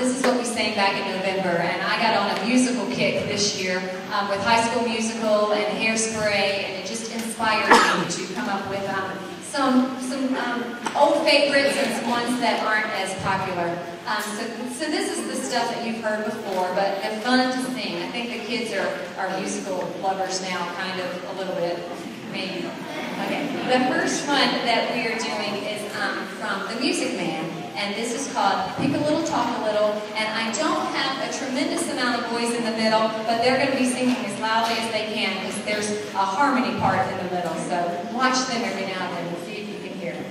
This is what we sang back in November, and I got on a musical kick this year with High School Musical and Hairspray, and it just inspired me to come up with some old favorites and some ones that aren't as popular. So this is the stuff that you've heard before, but they're fun to sing. I think the kids are musical lovers now, kind of a little bit, maybe. Okay, the first one that we are doing is from The Music Man, and this is called Pick a Little, Talk a Little, and I don't have a tremendous amount of boys in the middle, but they're going to be singing as loudly as they can because there's a harmony part in the middle, so watch them every now and then and see if you can hear it.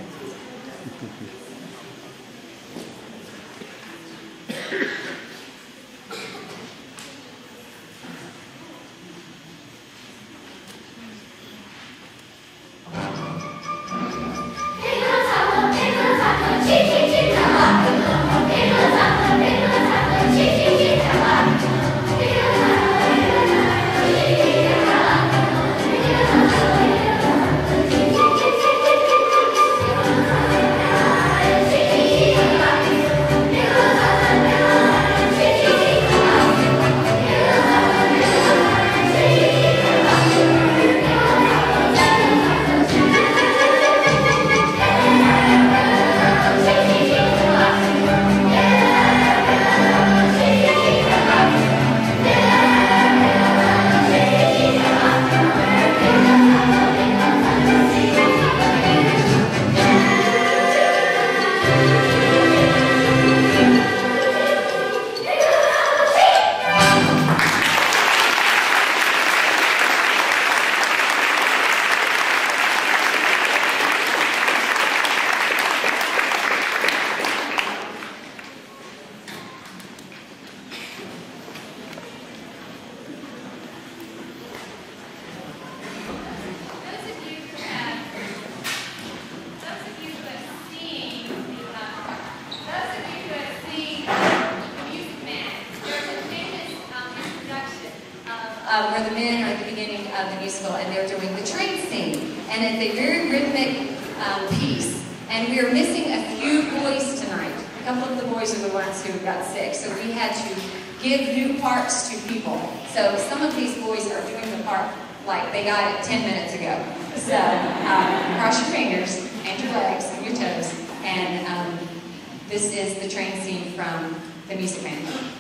Where the men are at the beginning of the musical and they're doing the train scene. And it's a very rhythmic piece. And we are missing a few boys tonight. A couple of the boys are the ones who got sick, so we had to give new parts to people. So some of these boys are doing the part like they got it 10 minutes ago. So cross your fingers and your legs and your toes. And this is the train scene from The Music Man.